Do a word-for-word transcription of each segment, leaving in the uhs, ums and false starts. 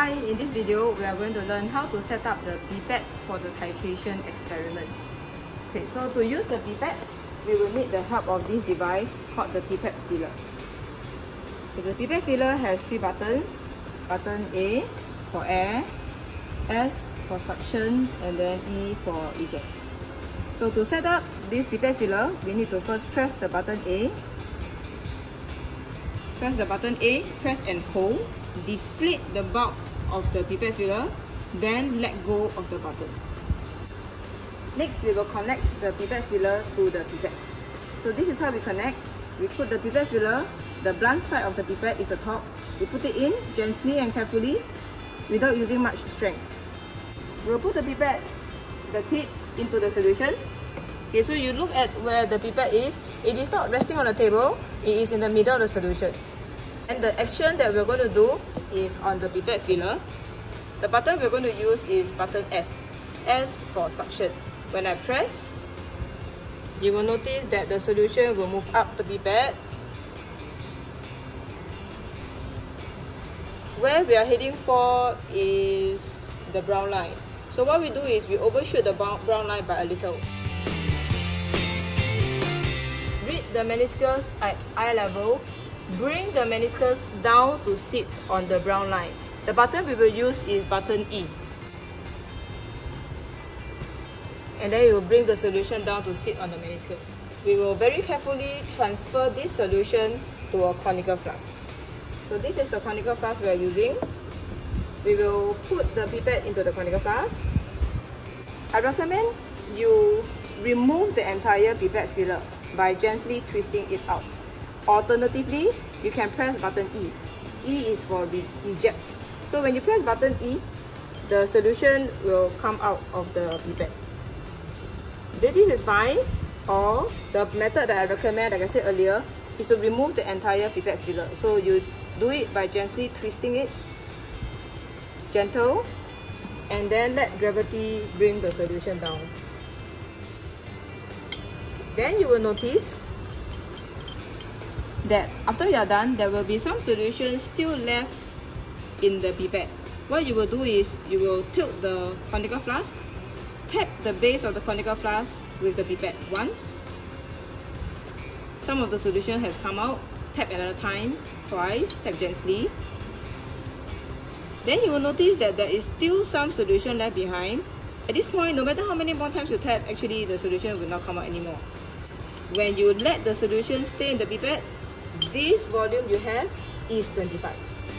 Hi, in this video we are going to learn how to set up the pipette for the titration experiment. Okay, so to use the pipette, we will need the help of this device called the pipette filler. Okay, the pipette filler has three buttons. Button A for air, S for suction, and then E for eject. So to set up this pipette filler, we need to first press the button A. Press the button A, press and hold. Deflate the bulb of the pipette filler, then let go of the button. Next, we will connect the pipette filler to the pipette. So this is how we connect. We put the pipette filler, the blunt side of the pipette is the top. We put it in gently and carefully without using much strength. We will put the pipette, the tip, into the solution. Okay, so you look at where the pipette is. It is not resting on the table, it is in the middle of the solution. And the action that we're going to do is on the pipette filler. The button we're going to use is button S. S for suction. When I press, you will notice that the solution will move up the pipette. Where we are heading for is the brown line. So what we do is we overshoot the brown line by a little. Read the meniscus at eye level. Bring the meniscus down to sit on the brown line. The button we will use is button E. And then you will bring the solution down to sit on the meniscus. We will very carefully transfer this solution to a conical flask. So this is the conical flask we are using. We will put the pipette into the conical flask. I recommend you remove the entire pipette filler by gently twisting it out. Alternatively, you can press button E. E is for eject. So when you press button E, the solution will come out of the pipette. This is fine, or the method that I recommend, like I said earlier, is to remove the entire pipette filler. So you do it by gently twisting it, gentle, and then let gravity bring the solution down. Then you will notice that after you are done, there will be some solution still left in the pipette. What you will do is you will tilt the conical flask, tap the base of the conical flask with the pipette once. Some of the solution has come out. Tap another time, twice, tap gently. Then you will notice that there is still some solution left behind. At this point, no matter how many more times you tap, actually the solution will not come out anymore. When you let the solution stay in the pipette, this volume you have is twenty-five.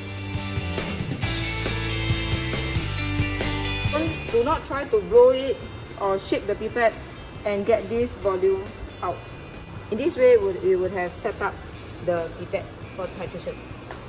Do not try to roll it or shake the pipette and get this volume out. In this way, we would have set up the pipette for titration.